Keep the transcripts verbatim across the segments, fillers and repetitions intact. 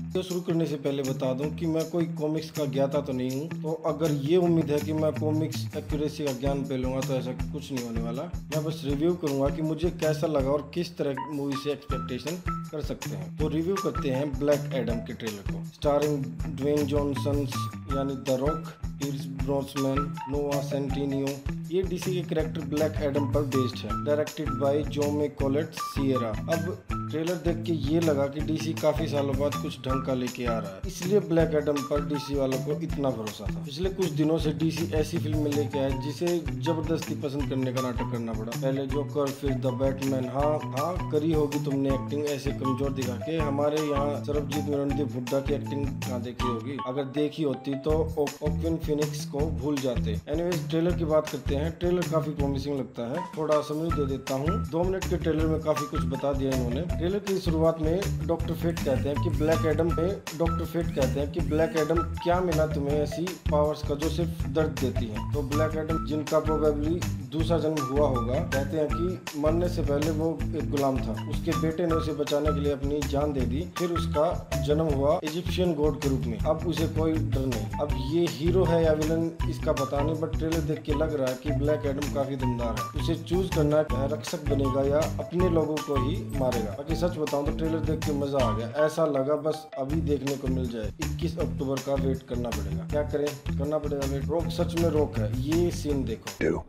तो शुरू करने से पहले बता दूं कि मैं कोई कॉमिक्स का ज्ञाता तो नहीं हूं, तो अगर ये उम्मीद है कि मैं कॉमिक्स एक्यूरेसी का ज्ञान पे लूंगा तो ऐसा कुछ नहीं होने वाला। मैं बस रिव्यू करूंगा कि मुझे कैसा लगा और किस तरह मूवी से एक्सपेक्टेशन कर सकते हैं। तो रिव्यू करते हैं ब्लैक एडम के ट्रेलर को। स्टारिंग ड्वेन जॉनसन यानी the Rock, Pierce Brosnan, Noah Centineo. ये डीसी के कैरेक्टर ब्लैक एडम पर बेस्ड है। Directed by Jaume Collet Serra. अब ट्रेलर देख के ये लगा कि डीसी काफी सालों बाद कुछ ढंग का लेके आ रहा है, इसलिए ब्लैक एडम पर डीसी वालों को इतना भरोसा था। पिछले कुछ दिनों से डीसी ऐसी फिल्म लेके आए जिसे जबरदस्ती पसंद करने का नाटक करना पड़ा। पहले जोकर, फिर द बैटमैन। हाँ हाँ करी होगी तुमने एक्टिंग ऐसे कमजोर दिखा के। हमारे यहाँ सरबजीत मिरंदी हुड्डा की एक्टिंग कहाँ देखी होगी? अगर देखी होती तो ओक्विन फिनिक्स को भूल जाते। एनीवेज ट्रेलर की बात करते हैं। ट्रेलर काफी प्रॉमिसिंग लगता है। थोड़ा समय दे देता हूँ। दो मिनट के ट्रेलर में काफी कुछ बता दिया इन्होंने। ट्रेलर की शुरुआत में डॉक्टर फेट कहते हैं कि ब्लैक एडम में डॉक्टर फेट कहते हैं कि ब्लैक एडम क्या मिला तुम्हें ऐसी पावर्स का जो सिर्फ दर्द देती है। तो ब्लैक एडम जिनका प्रोबेबली दूसरा जन्म हुआ होगा, कहते हैं कि मरने से पहले वो एक गुलाम था। उसके बेटे ने उसे बचाने के लिए अपनी जान दे दी। फिर उसका जन्म हुआ इजिप्शियन गॉड के रूप में। अब उसे कोई डर नहीं। अब ये हीरो है या विलन इसका पता नहीं, बट ट्रेलर देख के लग रहा है कि ब्लैक एडम काफी दमदार है। उसे चूज करना है, रक्षक बनेगा या अपने लोगों को ही मारेगा। बाकी सच बताऊं तो ट्रेलर देख के मजा आ गया। ऐसा लगा बस अभी देखने को मिल जाए। इक्कीस अक्टूबर का वेट करना पड़ेगा। क्या करें, करना पड़ेगा वेट। रॉक सच में रॉक है। ये सीन देखो।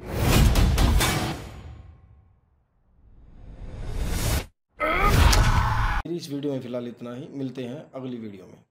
इस वीडियो में फिलहाल इतना ही। मिलते हैं अगली वीडियो में।